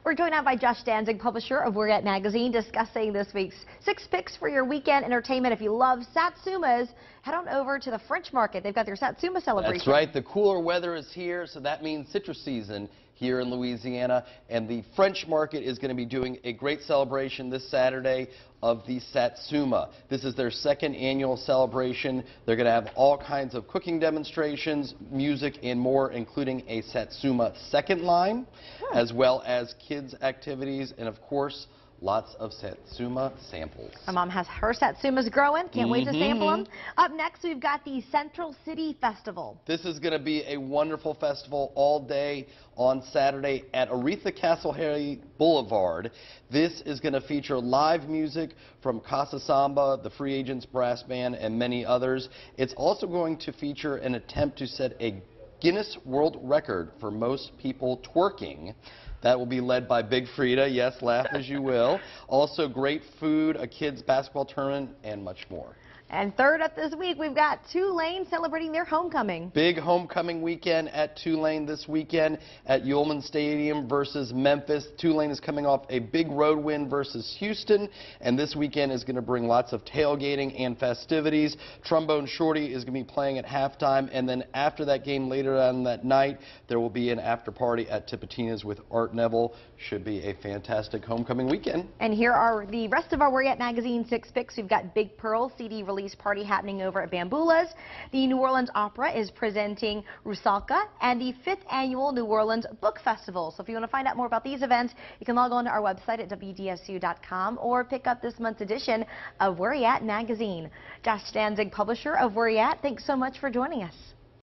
We're joined now by Josh Danzig, publisher of Where At Magazine, discussing this week's 6 picks for your weekend entertainment. If you love Satsumas, head on over to the French Market. They've got their Satsuma celebration. That's right. The cooler weather is here, so that means citrus season here in Louisiana. And the French Market is going to be doing a great celebration this Saturday of the Satsuma. This is their second annual celebration. They're going to have all kinds of cooking demonstrations, music, and more, including a Satsuma second line, as well as kids' activities, and of course, lots of Satsuma samples. My mom has her Satsumas growing. Can't wait to sample them. Up next, we've got the Central City Festival. This is going to be a wonderful festival all day on Saturday at Aretha Castle Boulevard. This is going to feature live music from Casa Samba, the Free Agents Brass Band, and many others. It's also going to feature an attempt to set a Guinness World Record for most people twerking. That will be led by Big Frida. Yes, laugh as you will. Also great food, a kids basketball tournament, and much more. And third up this week, we've got Tulane celebrating their homecoming. Big homecoming weekend at Tulane this weekend at Yulman Stadium versus Memphis. Tulane is coming off a big road win versus Houston, and this weekend is going to bring lots of tailgating and festivities. Trombone Shorty is going to be playing at halftime, and then after that game later on that night, there will be an after party at Tipitina's with Art Neville. Should be a fantastic homecoming weekend. And here are the rest of our Where At Magazine 6 picks. We've got Big Pearl CD release party happening over at Bambula's. The New Orleans Opera is presenting Rusalka, and the 5th annual New Orleans Book Festival. So if you want to find out more about these events, you can log on to our website at WDSU.com or pick up this month's edition of Where At Magazine. Josh Danzig, publisher of Where At, thanks so much for joining us.